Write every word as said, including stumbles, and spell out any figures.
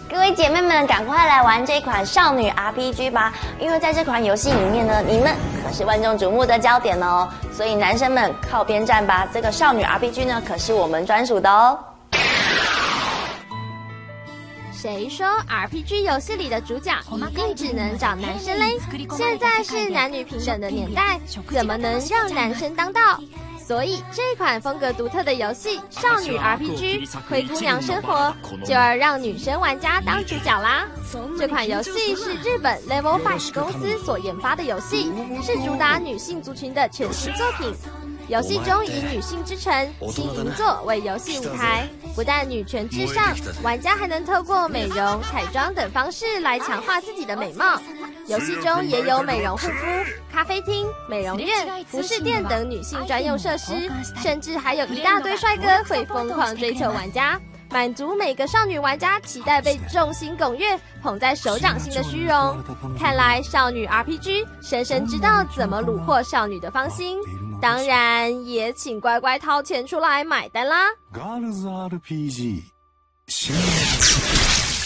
各位姐妹们，赶快来玩这款少女 R P G 吧！因为在这款游戏里面呢，你们可是万众瞩目的焦点哦。所以男生们靠边站吧，这个少女 R P G 呢，可是我们专属的哦。 谁说 R P G 游戏里的主角一定只能找男生嘞？现在是男女平等的年代，怎么能让男生当道？所以这款风格独特的游戏少女 R P G 灰姑娘生活就要让女生玩家当主角啦。这款游戏是日本 Level Five 公司所研发的游戏，是主打女性族群的全新作品。游戏中以女性之城新银座为游戏舞台，不但女权至上，玩家还能透过美容、彩妆等方式来强化自己的美貌。游戏中也有美容护肤、咖啡厅、美容院、服饰店等女性专用设施，甚至还有一大堆帅哥会疯狂追求玩家，满足每个少女玩家期待被众星拱月、捧在手掌心的虚荣。看来少女 R P G 深深知道怎么虏获少女的芳心，当然也请乖乖掏钱出来买单啦。 Girls アールピージー